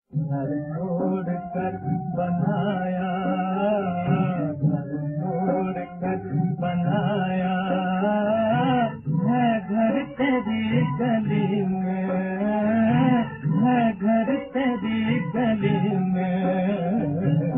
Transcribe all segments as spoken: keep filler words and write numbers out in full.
घर छोड़ कर बनाया, घर छोड़ कर बनाया है घर तेरी गली में, है घर तेरी गली में।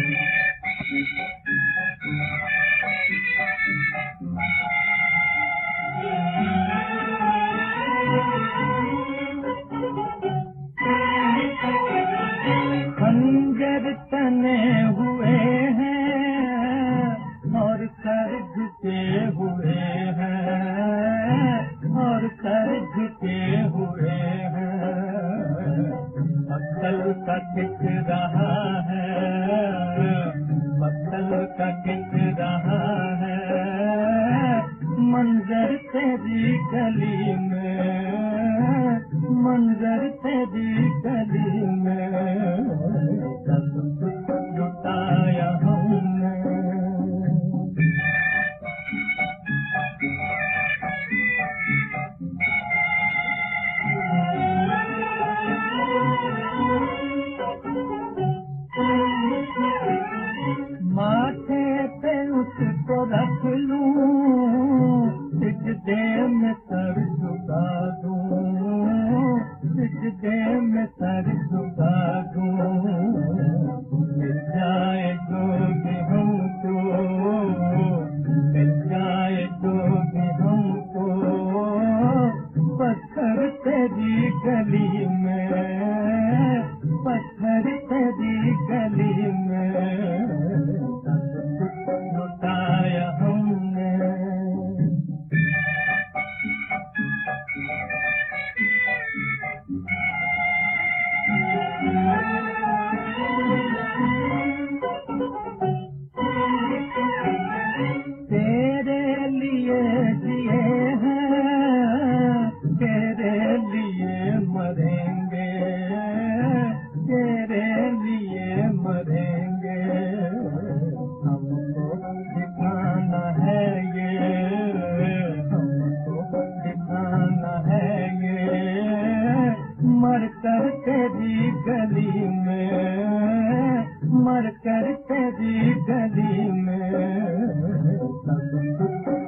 खंजर तने हुए हैं और सर झुके हुए हैं, और सर झुके हुए हैं। मक्तल का किस रहा है, मक्तल का किस रहा है, मंजर तेरी गली में, मंजर तेरी गली में। सब कुछ लुटाया हमने, माथे पे उसको रख लूं, सिजदे में सर झुका दूं, सिजदे में सर झुका दूं। मिल जाए जो भी हमको, मिल जाए जो भी हमको, पत्थर तेरी गली में, पत्थर तेरी गली में। लुटाया हमने, तेरे लिए जिए हैं, तेरे लिए मरेंगे, तेरे लिए मरेंगे। हमको दिखाना है ये, हमको दिखाना है ये, मर कर तेरी गली में, मर कर तेरी गली में। सब कुछ